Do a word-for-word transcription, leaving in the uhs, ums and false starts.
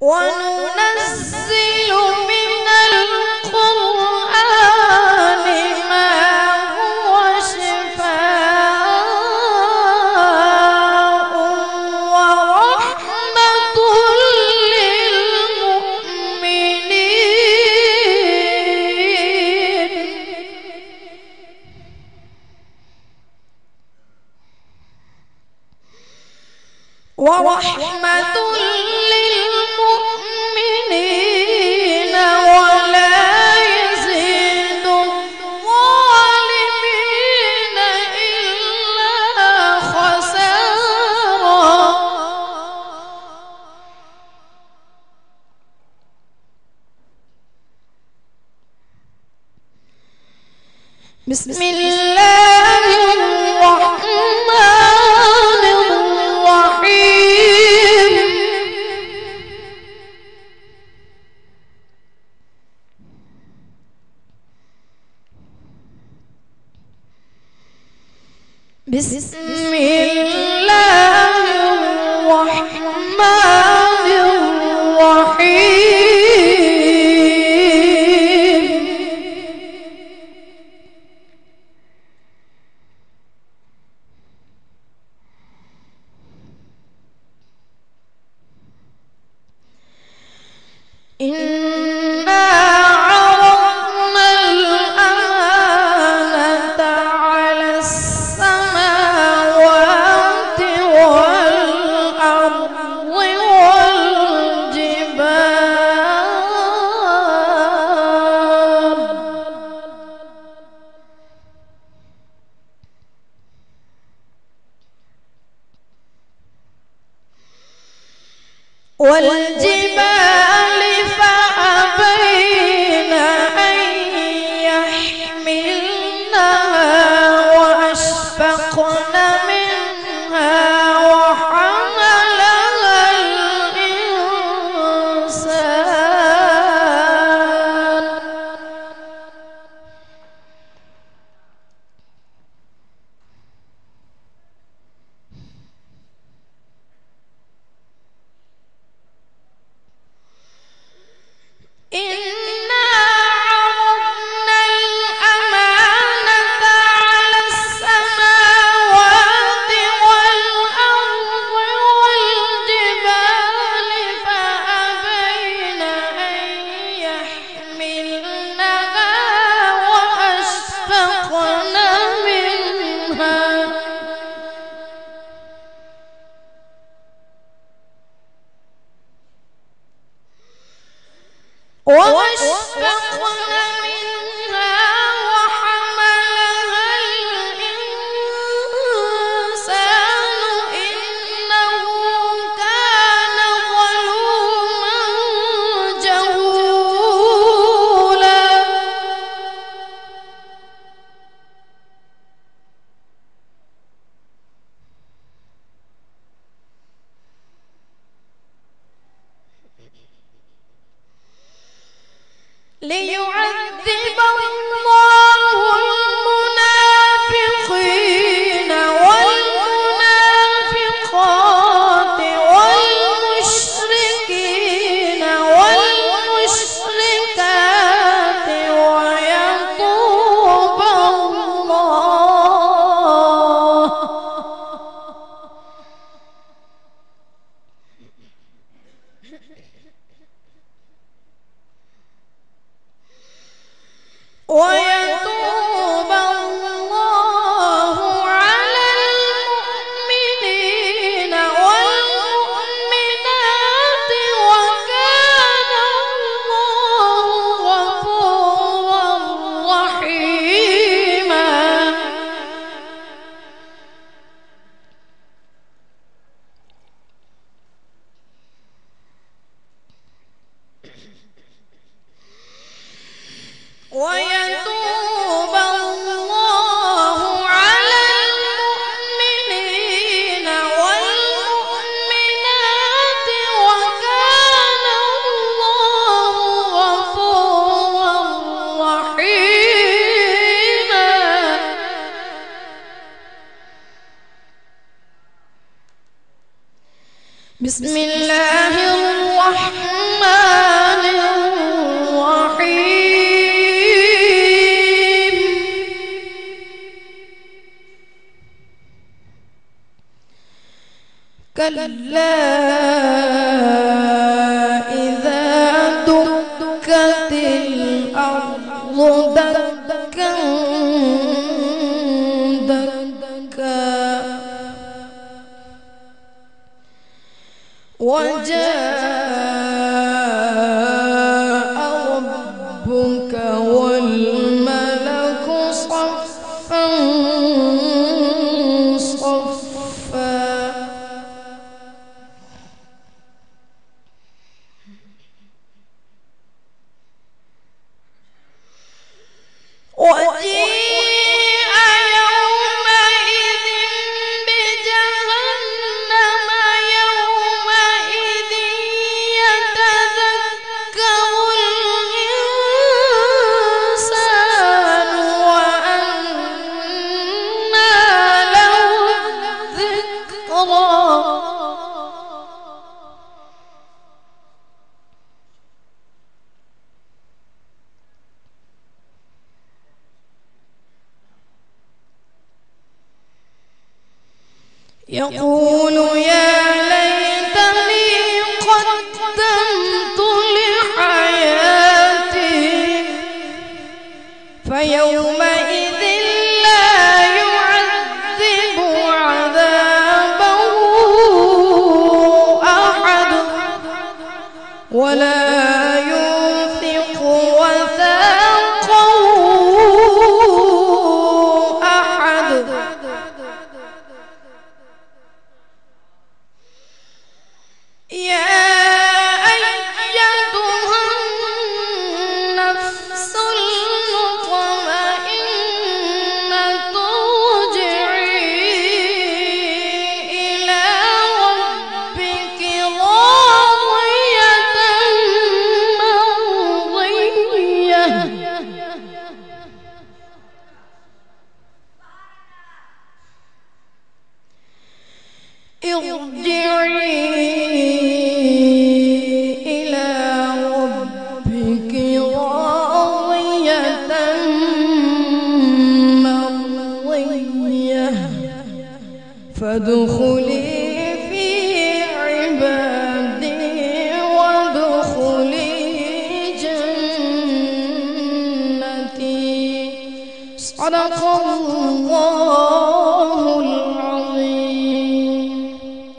وننزل من القرآن ما هو شفاء ورحمة للمؤمنين ورحمة للمؤمنين ولا يزيد الظالمين إلا خسارا. بسم الله الرحمن الرحيم. بسم الله الرحمن الرحيم. إنا عرضنا الأمانة على السماوات والأرض والجبال والجبال فأبين أن يحملنها وأشفقن منها وحملها الإنسان إنا عرضنا الأمانة على السماوات والأرض والجبال فأبين أن يحملنها وأشفقن منها وأشفقن منها وحملها الإنسان إنه كان ظلوما جهولا. ليعذب الله المنافقين والمنافقات والمشركين والمشركات ويتوب الله ويتوب الله على المؤمنين والمؤمنات وكان الله غفورا رحيما. ويتوب الله على المؤمنين والمؤمنات وكان الله غفورا رحيما. بسم الله الرحمن الرحمن الرحيم كلا إذا دكت الأرض دكا دكا وجاء ربك والملك صفا صفا وجيء يومئذ بجهنم يومئذ يتذكر الإنسان وأنى له الذكرى يقول يا ليتني قدمت لحياتي فيومئذ لا يعذب عذابه أحد ولا يوثق وثاقه أحد يا أيتها النفس المطمئنة ارجعي إلى ربك راضية مرضية ارجعي إلى ربك راضية مرضية فادخلي في عبادي وادخلي جنتي صدق الله